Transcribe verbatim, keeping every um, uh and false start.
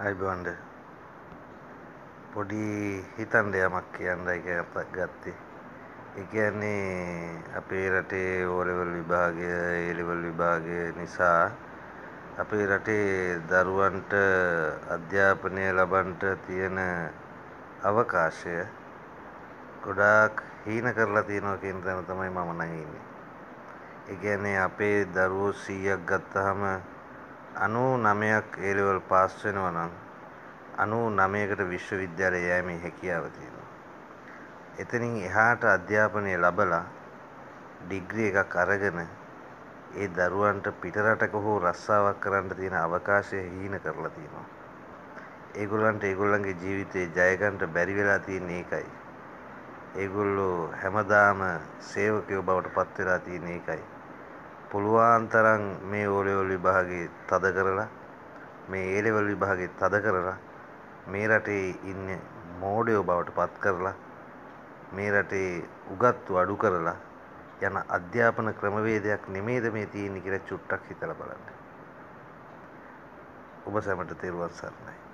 අයිබෝන්ඩ පොඩි හිතන්ඩ යමක් කියන්නයි ගත්තේ. ඒ කියන්නේ අපේ රටේ ඕලෙවල් විභාගය ඒලෙවල් විභාගය නිසා අපේ රටේ දරුවන්ට අධ්‍යාපනය ලබන්නට තියෙන අවකාශය ගොඩාක් හීන කරලා තියෙනවා කියන තැන තමයි මම නම් ඉන්නේ. ඒ කියන්නේ අපේ දරුවෝ සීයක් ගත්තාම අනූ නවයක් ඒ ලෙවල් පාස් වෙනවා නම් අනූ නවයකට විශ්වවිද්‍යාලය යෑමේ හැකියාව තියෙනවා. එතනින් එහාට අධ්‍යාපනය ලබලා ඩිග්‍රී එකක් අරගෙන ඒ දරුවන්ට පිටරටක හෝ රස්සාවක් කරන්න තියෙන අවකාශය හීන කරලා තියෙනවා. ඒගොල්ලන්ට ඒගොල්ලන්ගේ ජීවිතේ ජය ගන්න බැරි වෙලා තියෙන එකයි. ඒගොල්ලෝ හැමදාම සේවකයෝ බවට පත් වෙලා තියෙන එකයි. පුළුවන් තරම් මේ ඕ ලෙවල් විභාගේ තද කරලා මේ ඒ ලෙවල් විභාගේ තද කරලා මේ රටේ ඉන්න මෝඩයෝ බවට පත් කරලා මේ රටේ උගත්තු අඩු කරලා යන අධ්‍යාපන ක්‍රමවේදයක් නෙමේද මේ තියෙන්නේ කියලා චුට්ටක් හිතලා බලන්න. ඔබ සැමට තෙරුවන් සරණයි.